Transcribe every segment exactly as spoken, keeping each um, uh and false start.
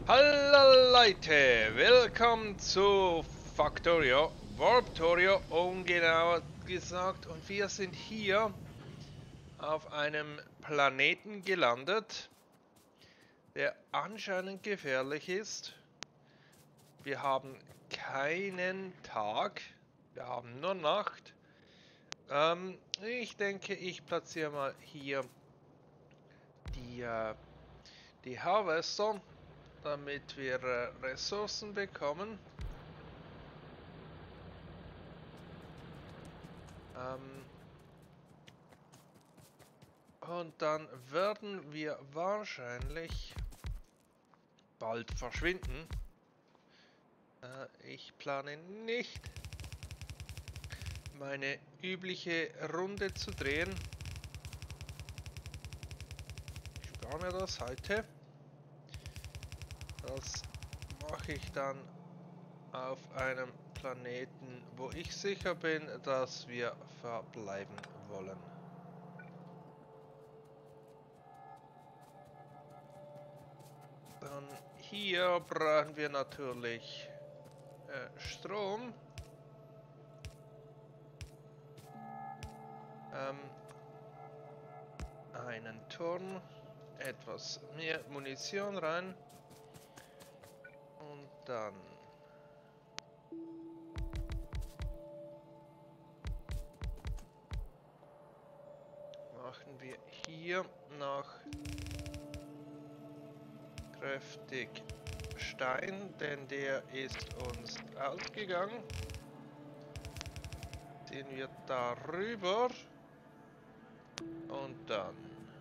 Hallo Leute, willkommen zu Factorio, Warptorio, um genauer gesagt, und wir sind hier auf einem Planeten gelandet, der anscheinend gefährlich ist. Wir haben keinen Tag, wir haben nur Nacht. Ähm, ich denke, ich platziere mal hier die, äh, die Harvester, damit wir äh, Ressourcen bekommen. Ähm, und dann werden wir wahrscheinlich bald verschwinden. Äh, ich plane nicht, meine übliche Runde zu drehen. Ich spare mir das heute. Das mache ich dann auf einem Planeten, wo ich sicher bin, dass wir verbleiben wollen. Dann hier brauchen wir natürlich äh, Strom. Ähm, einen Turm, etwas mehr Munition rein und dann machen wir hier noch kräftig Stein, denn der ist uns ausgegangen. Ziehen wir darüber und dann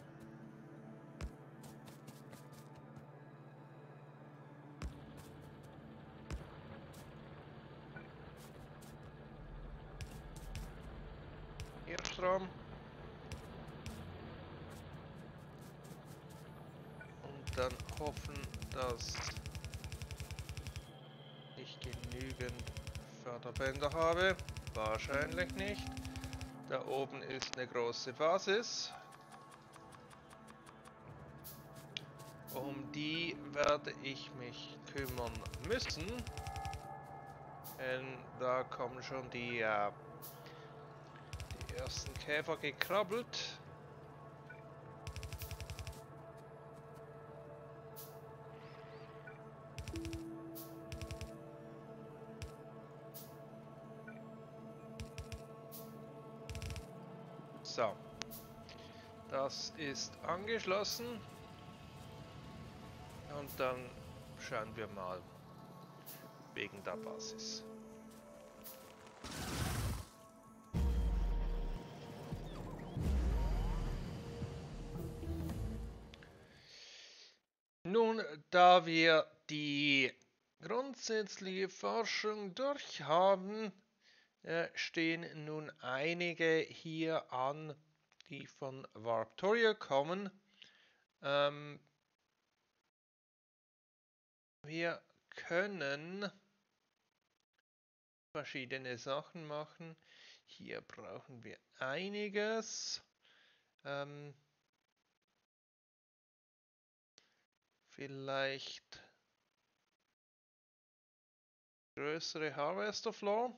hier Strom und dann hoffen, dass ich genügend Förderbänder habe. Wahrscheinlich nicht. Da oben ist eine große Basis. Um die werde ich mich kümmern müssen. Denn da kommen schon die, äh, die ersten Käfer gekrabbelt. So. Das ist angeschlossen. Und dann schauen wir mal wegen der Basis. Nun, da wir die grundsätzliche Forschung durch haben, äh, stehen nun einige hier an, die von Warptorio kommen. Ähm, wir können verschiedene Sachen machen. Hier brauchen wir einiges. Ähm, vielleicht größere Harvester Floor.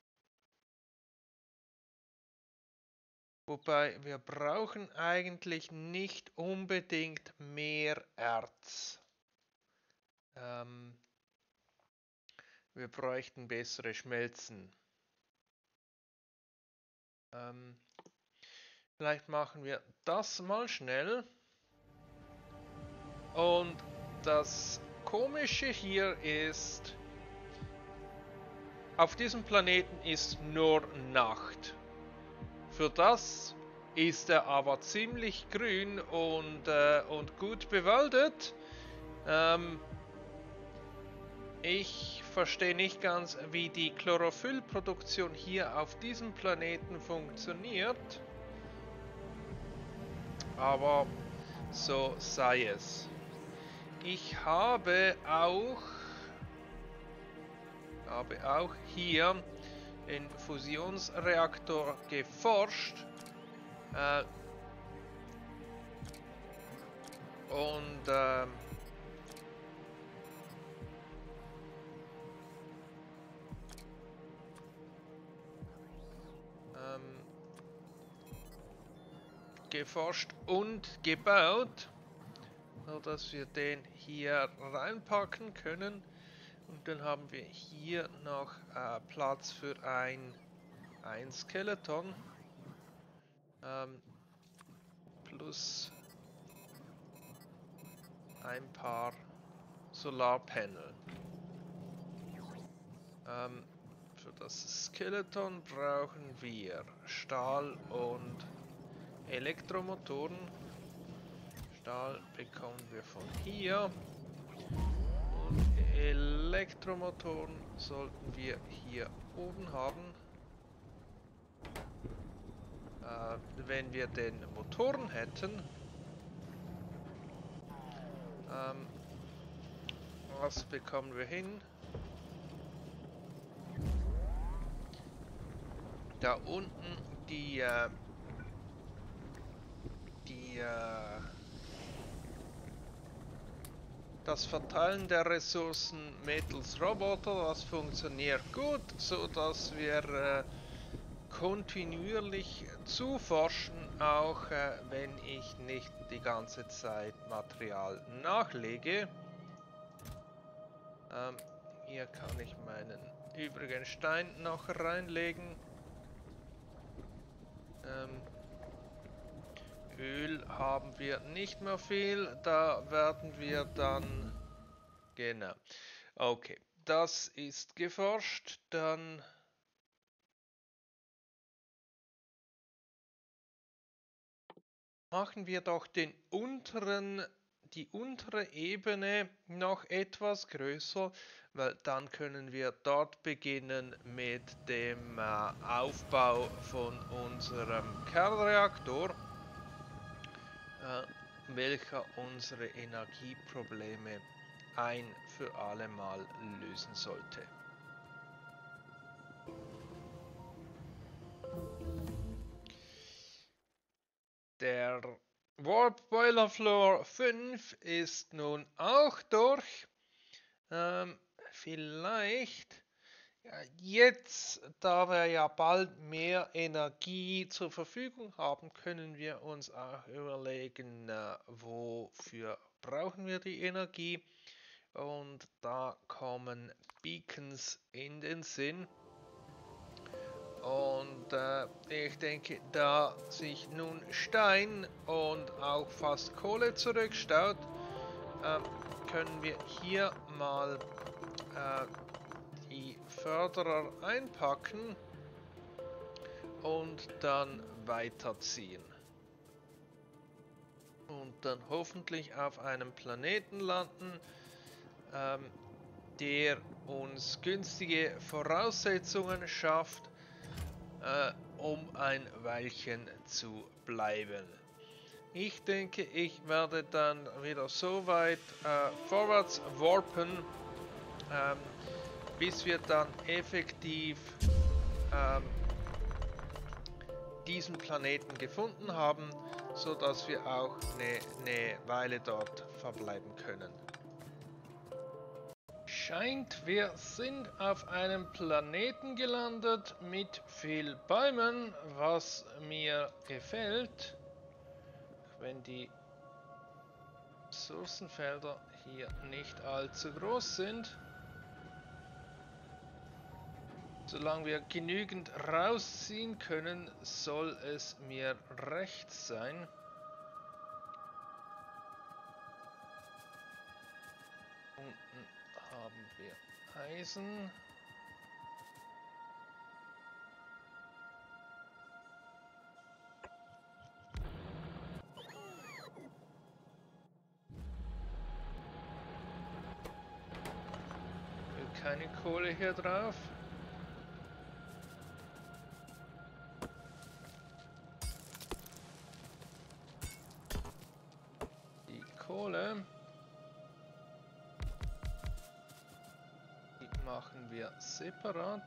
Wobei wir brauchen eigentlich nicht unbedingt mehr Erz. Ähm, wir bräuchten bessere Schmelzen. Ähm, vielleicht machen wir das mal schnell. Und das Komische hier ist, auf diesem Planeten ist nur Nacht. Für das ist er aber ziemlich grün und, äh, und gut bewaldet. Ähm, ich verstehe nicht ganz, wie die Chlorophyllproduktion hier auf diesem Planeten funktioniert. Aber so sei es. Ich habe auch, habe auch hier den Fusionsreaktor geforscht. Äh, und äh, geforscht und gebaut, so dass wir den hier reinpacken können. Und dann haben wir hier noch äh, Platz für ein, ein Skeleton ähm, plus ein paar Solarpanel. Ähm, für das Skeleton brauchen wir Stahl und Elektromotoren. Stahl bekommen wir von hier. Und Elektromotoren sollten wir hier oben haben. Äh, wenn wir den Motoren hätten, ähm, was bekommen wir hin? Da unten die, äh, die, äh, das Verteilen der Ressourcen mittels Roboter, das funktioniert gut, so dass wir äh, kontinuierlich zuforschen, auch äh, wenn ich nicht die ganze Zeit Material nachlege. Ähm, hier kann ich meinen übrigen Stein noch reinlegen. Ähm, Öl haben wir nicht mehr viel, da werden wir dann... Genau. Okay, das ist geforscht, dann... Machen wir doch den unteren, die untere Ebene noch etwas größer, weil dann können wir dort beginnen mit dem äh, Aufbau von unserem Kernreaktor, äh, welcher unsere Energieprobleme ein für alle Mal lösen sollte. Der Warp Boiler Floor fünf ist nun auch durch. Ähm, vielleicht ja, jetzt, da wir ja bald mehr Energie zur Verfügung haben, können wir uns auch überlegen, äh, wofür brauchen wir die Energie. Und da kommen Beacons in den Sinn. Und äh, ich denke, da sich nun Stein und auch fast Kohle zurückstaut, äh, können wir hier mal äh, die Förderer einpacken und dann weiterziehen. Und dann hoffentlich auf einem Planeten landen, ähm, der uns günstige Voraussetzungen schafft, Äh, um ein Weilchen zu bleiben. Ich denke, ich werde dann wieder so weit äh, vorwärts warpen, ähm, bis wir dann effektiv ähm, diesen Planeten gefunden haben, so dass wir auch eine, eine Weile dort verbleiben können. Scheint, wir sind auf einem Planeten gelandet mit viel Bäumen, was mir gefällt, wenn die Ressourcenfelder hier nicht allzu groß sind. Solange wir genügend rausziehen können, soll es mir recht sein. Unten haben wir Eisen. Keine Kohle hier drauf. Die Kohle, die machen wir separat.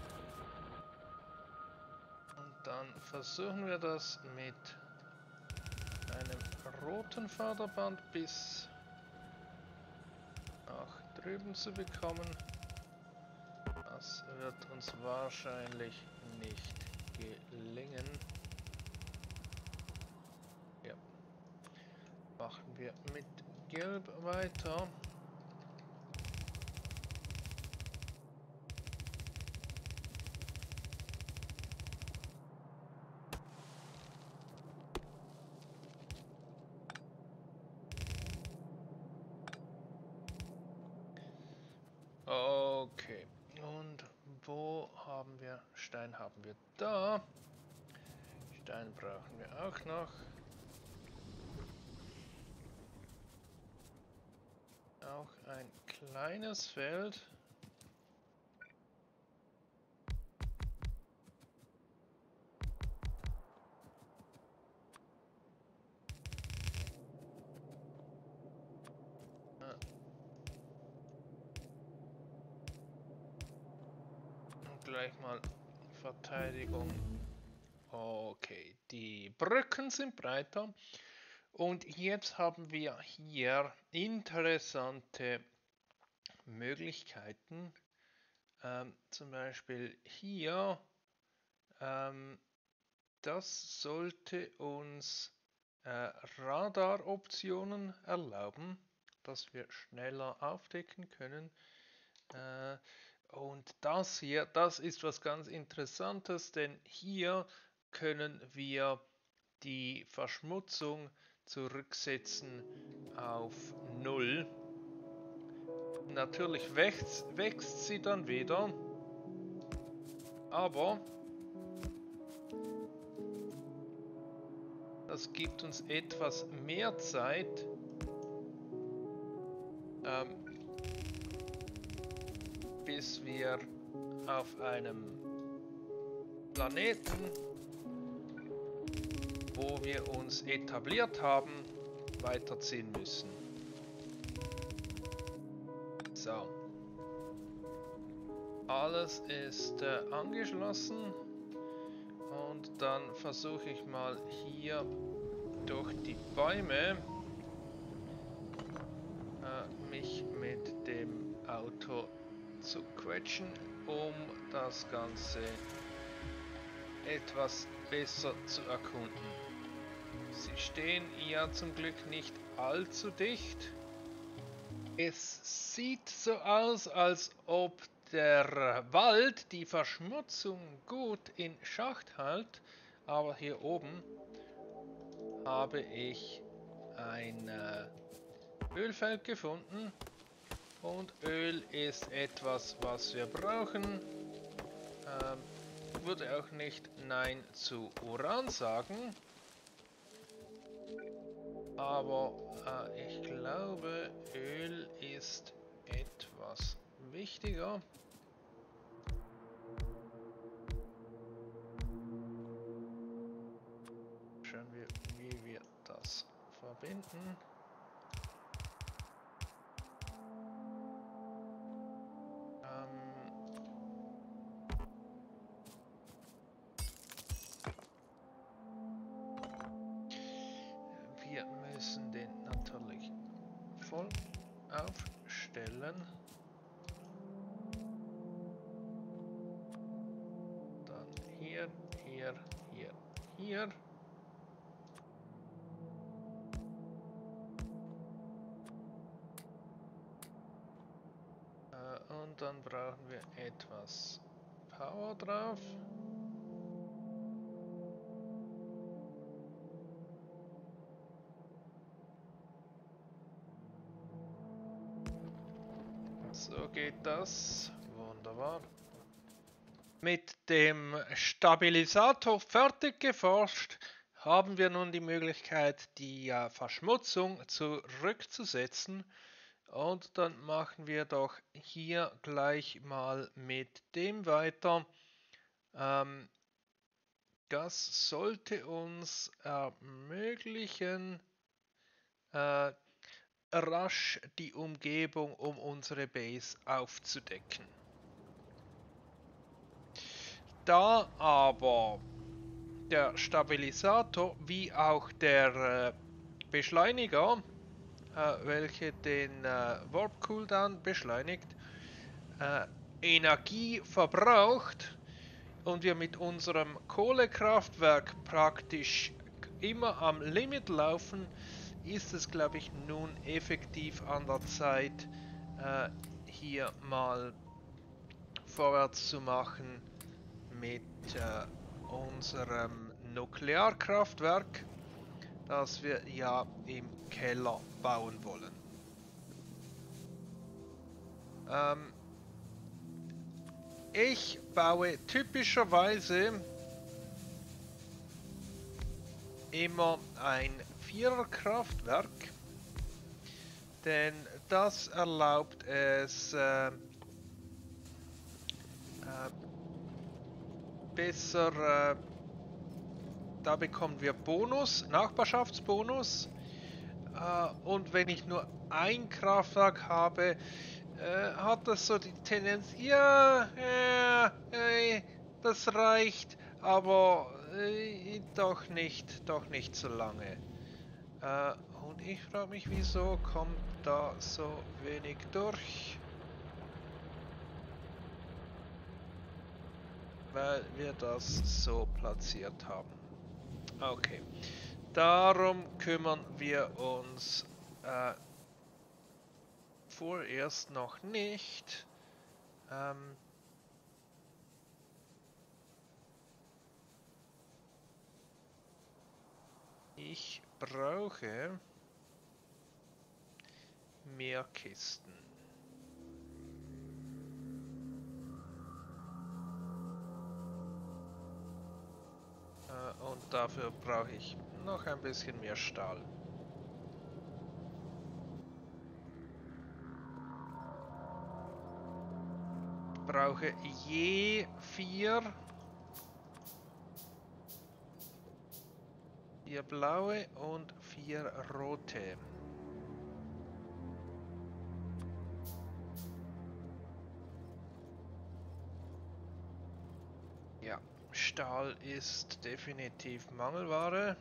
Dann versuchen wir das mit roten Förderband bis nach drüben zu bekommen. Das wird uns wahrscheinlich nicht gelingen. Ja. Machen wir mit Gelb weiter. Okay, und wo haben wir Stein? Haben wir da. Stein brauchen wir auch noch. Auch ein kleines Feld. Gleich mal Verteidigung. Okay, die Brücken sind breiter und jetzt haben wir hier interessante Möglichkeiten. Ähm, zum Beispiel hier, ähm, das sollte uns äh, Radaroptionen erlauben, dass wir schneller aufdecken können. Äh, Und das hier, das ist was ganz Interessantes, denn hier können wir die Verschmutzung zurücksetzen auf null. Natürlich wächst, wächst sie dann wieder, aber das gibt uns etwas mehr Zeit, ähm, bis wir auf einem Planeten, wo wir uns etabliert haben, weiterziehen müssen. So. Alles ist äh, angeschlossen und dann versuche ich mal hier durch die Bäume äh, mich mit dem Auto zu quetschen, um das Ganze etwas besser zu erkunden. Sie stehen ja zum Glück nicht allzu dicht. Es sieht so aus, als ob der Wald die Verschmutzung gut in Schacht hält, aber hier oben habe ich ein äh, Ölfeld gefunden. Und Öl ist etwas, was wir brauchen. Ähm, würde auch nicht Nein zu Uran sagen. Aber äh, ich glaube, Öl ist etwas wichtiger. Schauen wir, wie wir das verbinden. Wir müssen den natürlich voll aufstellen. Dann hier, hier, hier, hier. Äh, und dann brauchen wir etwas Power drauf. So geht das. Wunderbar. Mit dem Stabilisator fertig geforscht, haben wir nun die Möglichkeit, die äh, Verschmutzung zurückzusetzen. Und dann machen wir doch hier gleich mal mit dem weiter. Ähm, das sollte uns ermöglichen, äh, rasch die Umgebung um unsere Base aufzudecken. Da aber der Stabilisator wie auch der Beschleuniger, äh, welche den äh, Warp Cooldown beschleunigt, äh, Energie verbraucht und wir mit unserem Kohlekraftwerk praktisch immer am Limit laufen, ist es, glaube ich, nun effektiv an der Zeit, äh, hier mal vorwärts zu machen mit äh, unserem Nuklearkraftwerk, das wir ja im Keller bauen wollen. Ähm, ich baue typischerweise immer ein Viererkraftwerk, denn das erlaubt es äh, äh, besser, äh, da bekommen wir Bonus, Nachbarschaftsbonus, äh, und wenn ich nur ein Kraftwerk habe, äh, hat das so die Tendenz, ja, äh, äh, das reicht, aber äh, doch nicht, doch nicht so lange. Äh, und ich frage mich, wieso kommt da so wenig durch? Weil wir das so platziert haben. Okay. Darum kümmern wir uns äh, vorerst noch nicht. Ähm, ich brauche mehr Kisten. Äh, und dafür brauche ich noch ein bisschen mehr Stahl. Ich brauche je vier, vier blaue und vier rote. Ja, Stahl ist definitiv Mangelware.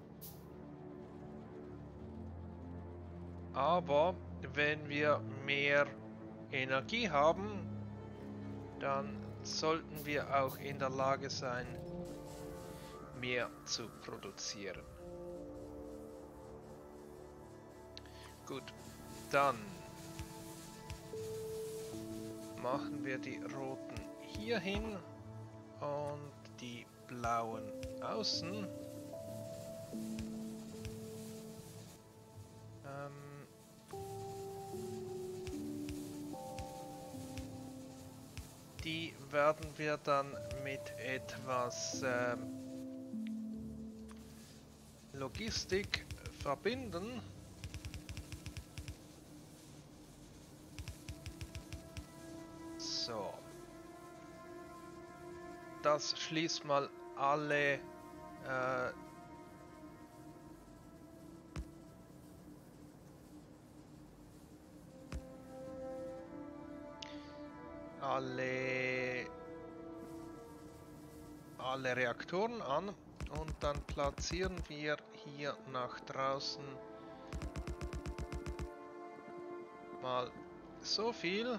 Aber wenn wir mehr Energie haben, dann sollten wir auch in der Lage sein, mehr zu produzieren. Gut, dann machen wir die roten hier hin und die blauen außen. Ähm, die werden wir dann mit etwas äh, Logistik verbinden. So. Das schließt mal alle äh, alle alle Reaktoren an und dann platzieren wir hier nach draußen mal so viel.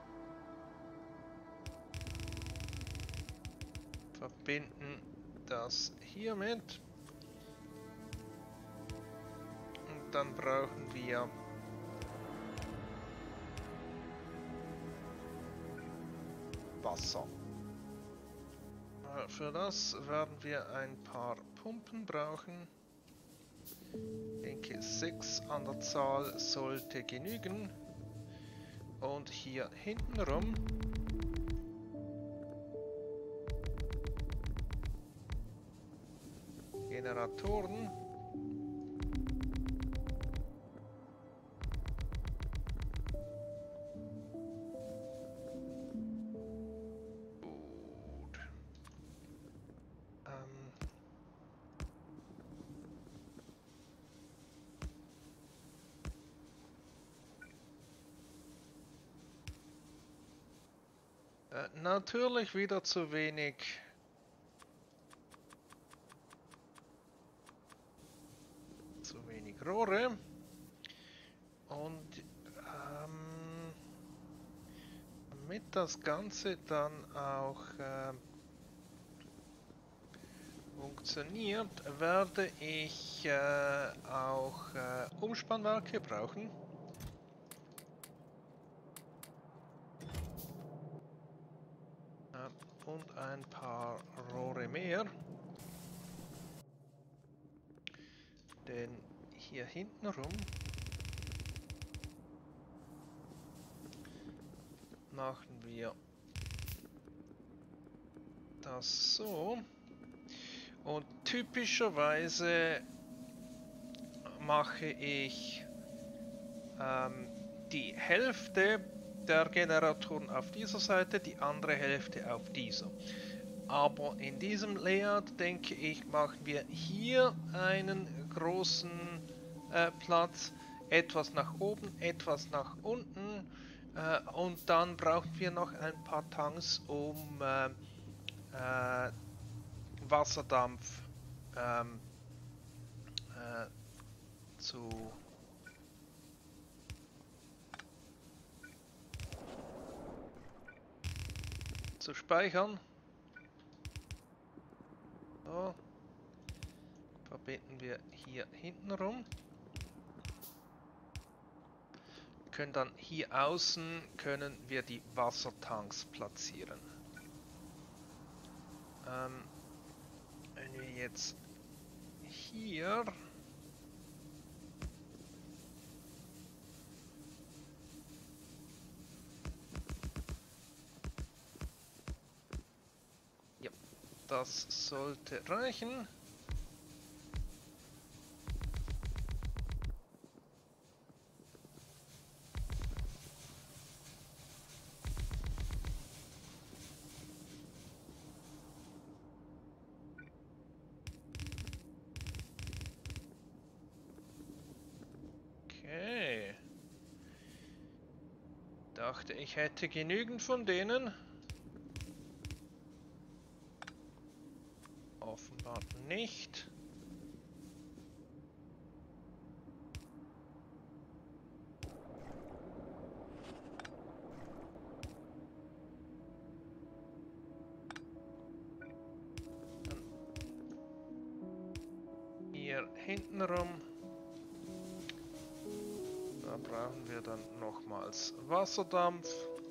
Verbinden das hiermit. Und dann brauchen wir Wasser. Für das werden wir ein paar Pumpen brauchen. Ich denke, sechs an der Zahl sollte genügen. Und hier hinten rum Generatoren. Gut. Ähm. Äh, natürlich wieder zu wenig. Zu wenig Rohre. Und ähm, damit das Ganze dann auch äh, funktioniert, werde ich äh, auch äh, Umspannwerke brauchen. Äh, und ein paar Rohre mehr. Denn hier hinten rum machen wir das so. Und typischerweise mache ich ähm, die Hälfte der Generatoren auf dieser Seite, die andere Hälfte auf dieser. Aber in diesem Layout, denke ich, machen wir hier einen großen äh, Platz, etwas nach oben, etwas nach unten äh, und dann brauchen wir noch ein paar Tanks, um äh, äh, Wasserdampf ähm, äh, zu zu speichern. So. Verbinden wir hier hinten rum. Können dann hier außen können wir die Wassertanks platzieren. Ähm, wenn wir jetzt hier ja, das sollte reichen. Okay. Dachte, ich hätte genügend von denen. Offenbar nicht. Hier hinten rum. Da brauchen wir dann nochmals Wasserdampf.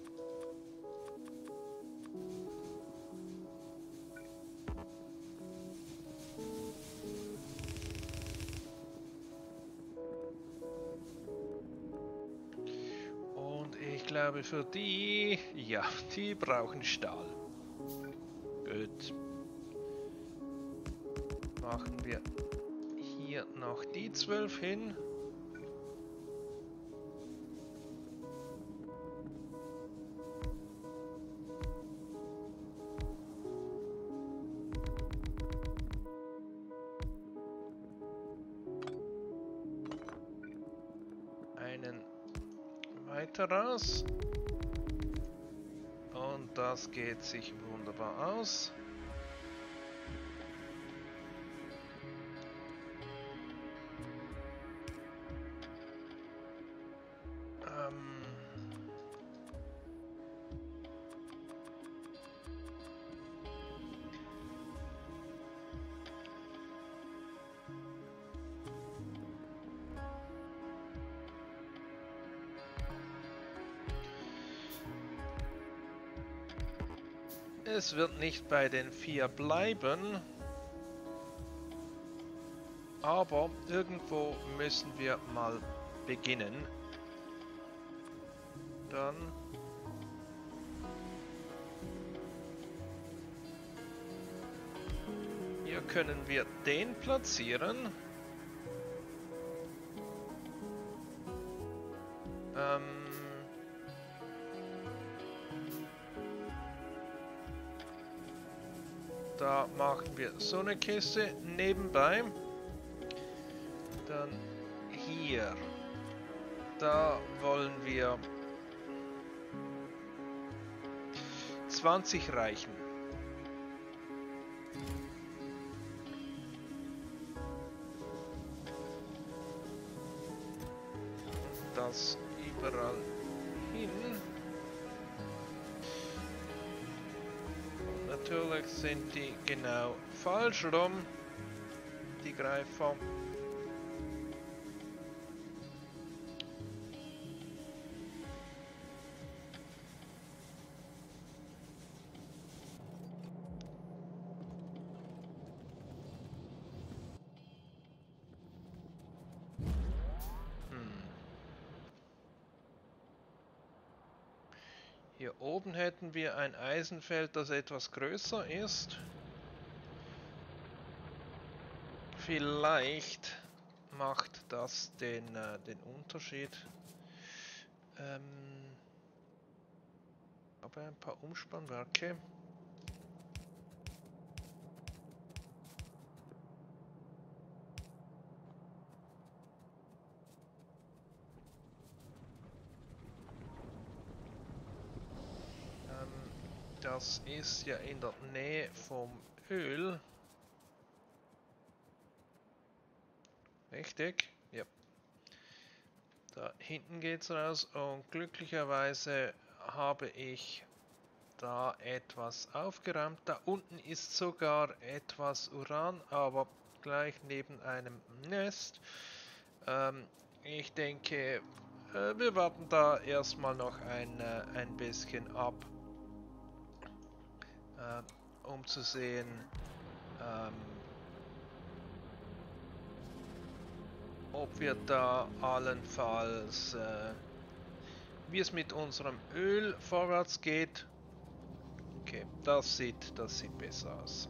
Und ich glaube für die, ja, die brauchen Stahl. Gut. Machen wir hier noch die zwölf hin. Einen weiter raus. Und das geht sich wunderbar aus. Ähm Es wird nicht bei den vier bleiben, aber irgendwo müssen wir mal beginnen. Dann hier können wir den platzieren. Ähm Da machen wir so eine Kiste nebenbei. Dann hier. Da wollen wir zwanzig reichen. das überall hin. Und natürlich sind die genau falsch rum, die Greifer. Hier oben hätten wir ein Eisenfeld, das etwas größer ist. Vielleicht macht das den, äh, den Unterschied. Ähm, aber ein paar Umspannwerke. Das ist ja in der Nähe vom Öl. Richtig? Ja. Da hinten geht's raus und glücklicherweise habe ich da etwas aufgeräumt. Da unten ist sogar etwas Uran, aber gleich neben einem Nest. Ähm, ich denke, äh, wir warten da erstmal noch ein, äh, ein bisschen ab. Uh, um zu sehen, ähm, ob wir da allenfalls, äh, wie es mit unserem Öl vorwärts geht. Okay, das sieht, das sieht besser aus.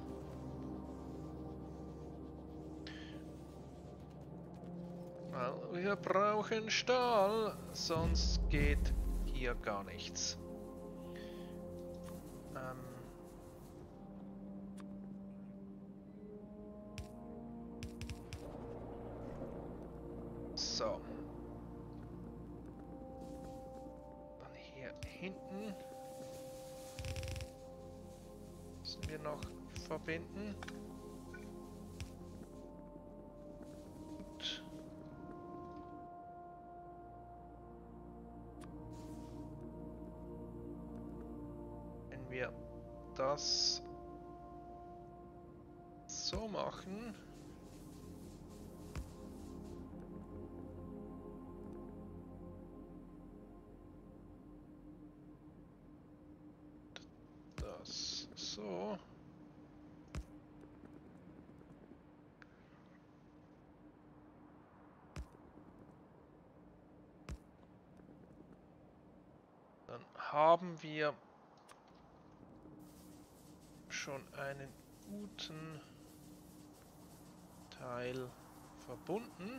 Well, wir brauchen Stahl, sonst geht hier gar nichts. Ähm, So. Dann hier hinten müssen wir noch verbinden. Gut. Wenn wir das so machen, so. Dann haben wir schon einen guten Teil verbunden.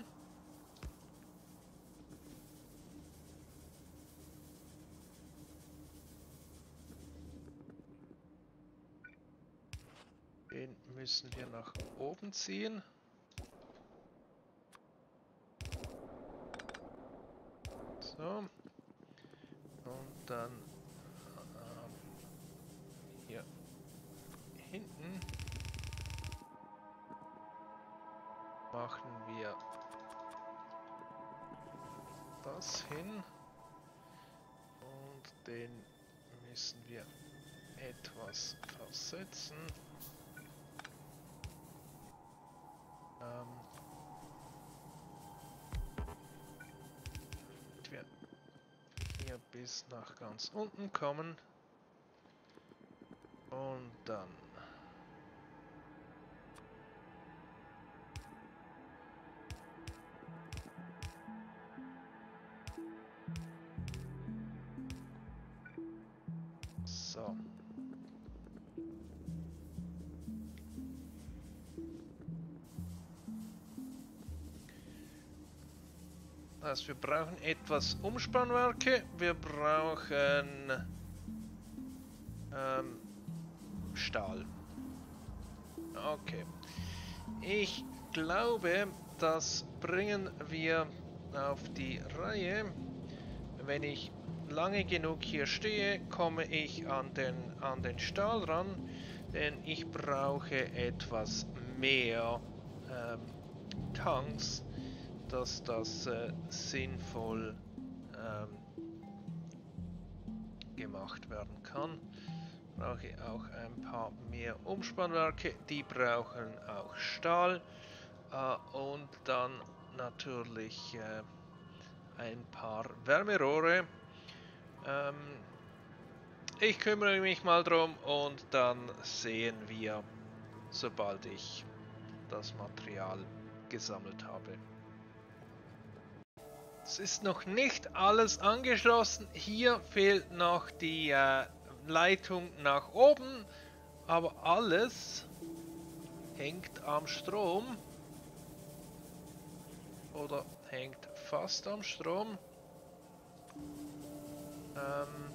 Den müssen wir nach oben ziehen. So. Und dann ähm, hier hinten machen wir das hin. Und den müssen wir etwas versetzen. Ähm, wir hier bis nach ganz unten kommen und dann so. Also wir brauchen etwas Umspannwerke, wir brauchen ähm, Stahl. Okay. Ich glaube, das bringen wir auf die Reihe. Wenn ich lange genug hier stehe, komme ich an den, an den Stahl ran, denn ich brauche etwas mehr ähm, Tanks, dass das äh, sinnvoll ähm, gemacht werden kann. Brauche ich auch ein paar mehr Umspannwerke, die brauchen auch Stahl äh, und dann natürlich äh, ein paar Wärmerohre. Ähm, ich kümmere mich mal drum und dann sehen wir, sobald ich das Material gesammelt habe. Es ist noch nicht alles angeschlossen. Hier fehlt noch die äh, Leitung nach oben, aber alles hängt am Strom oder hängt fast am Strom. Ähm,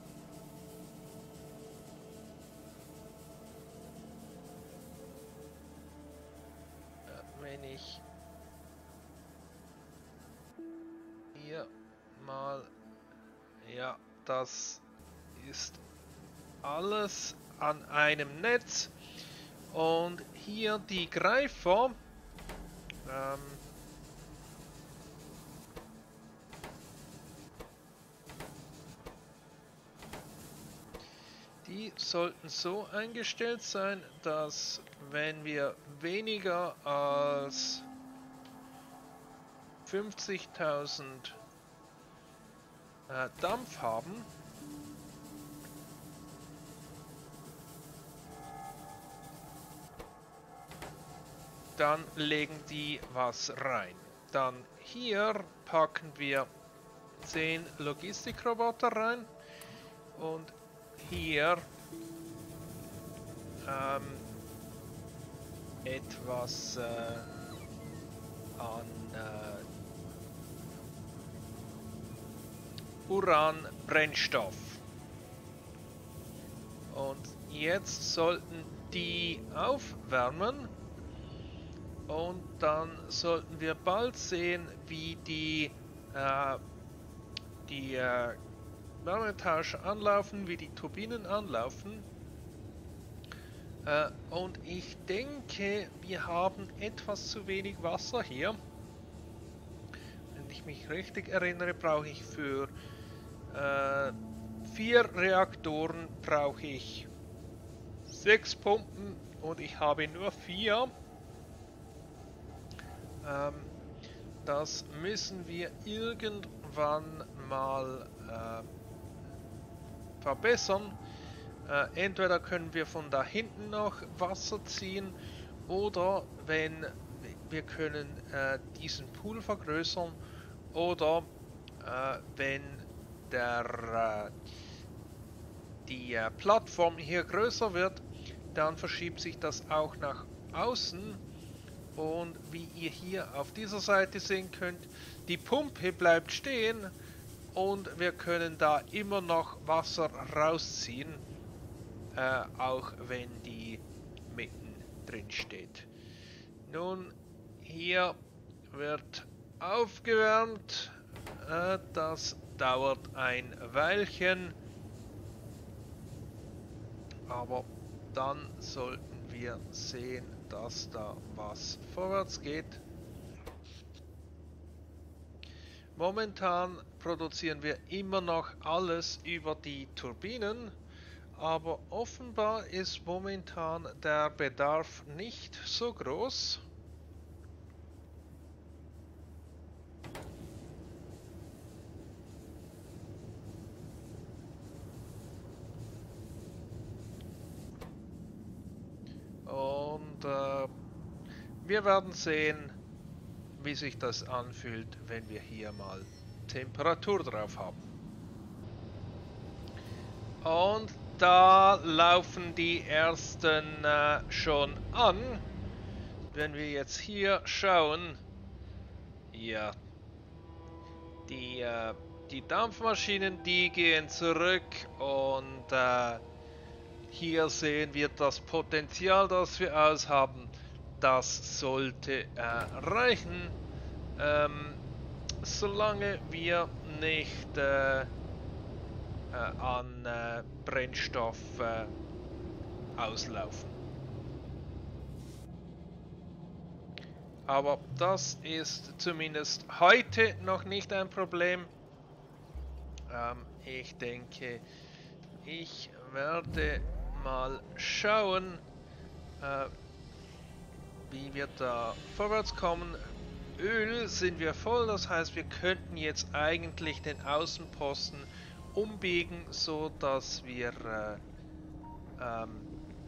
wenn ich hier mal, ja, das ist alles an einem Netz und hier die Greifer, ähm, die sollten so eingestellt sein, dass wenn wir weniger als fünfzigtausend äh, Dampf haben, dann legen die was rein. Dann hier packen wir zehn Logistikroboter rein und hier ähm, etwas äh, an äh, Uranbrennstoff. Und jetzt sollten die aufwärmen und dann sollten wir bald sehen, wie die, äh, die äh, Wärmetauscher anlaufen, wie die Turbinen anlaufen. Äh, und ich denke, wir haben etwas zu wenig Wasser hier. Wenn ich mich richtig erinnere, brauche ich für äh, vier Reaktoren brauche ich sechs Pumpen und ich habe nur vier. Ähm, das müssen wir irgendwann mal äh, verbessern. Äh, entweder können wir von da hinten noch Wasser ziehen oder wenn wir können äh, diesen Pool vergrößern oder äh, wenn der, äh, die äh, Plattform hier größer wird, dann verschiebt sich das auch nach außen. Und wie ihr hier auf dieser Seite sehen könnt, die Pumpe bleibt stehen und wir können da immer noch Wasser rausziehen, äh, auch wenn die mitten drin steht. Nun, hier wird aufgewärmt, äh, das dauert ein Weilchen, aber dann sollten wir sehen, dass da was vorwärts geht. Momentan produzieren wir immer noch alles über die Turbinen, aber offenbar ist momentan der Bedarf nicht so groß. Und äh, wir werden sehen, wie sich das anfühlt, wenn wir hier mal Temperatur drauf haben. Und da laufen die ersten äh, schon an. Wenn wir jetzt hier schauen, ja, die, äh, die Dampfmaschinen, die gehen zurück und äh, hier sehen wir das Potenzial, das wir aushaben. Das sollte äh, reichen, ähm, solange wir nicht äh, äh, an äh, Brennstoff äh, auslaufen. Aber das ist zumindest heute noch nicht ein Problem. Ähm, ich denke, ich werde mal schauen, äh, wie wir da vorwärts kommen. Öl sind wir voll, das heißt, wir könnten jetzt eigentlich den Außenposten umbiegen, so dass wir, äh, ähm,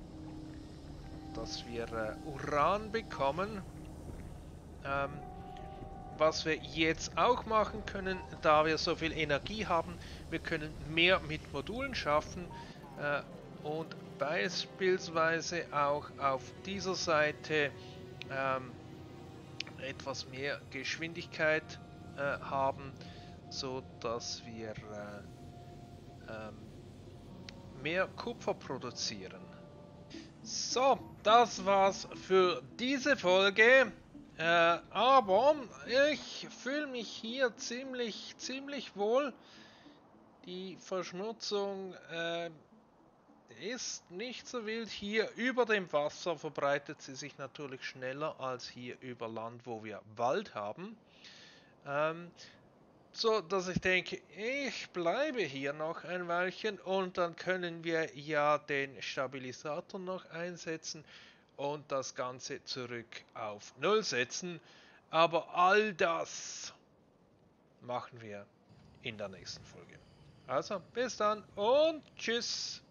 dass wir äh, Uran bekommen. Ähm, was wir jetzt auch machen können, da wir so viel Energie haben, wir können mehr mit Modulen schaffen äh, und beispielsweise auch auf dieser Seite ähm, etwas mehr Geschwindigkeit äh, haben, so dass wir äh, ähm, mehr Kupfer produzieren. So, das war's für diese Folge. Äh, aber ich fühle mich hier ziemlich, ziemlich wohl. Die Verschmutzung äh, ist nicht so wild. Hier über dem Wasser verbreitet sie sich natürlich schneller als hier über Land, wo wir Wald haben. Ähm, so, dass ich denke, ich bleibe hier noch ein Weilchen und dann können wir ja den Stabilisator noch einsetzen und das Ganze zurück auf Null setzen. Aber all das machen wir in der nächsten Folge. Also, bis dann und tschüss.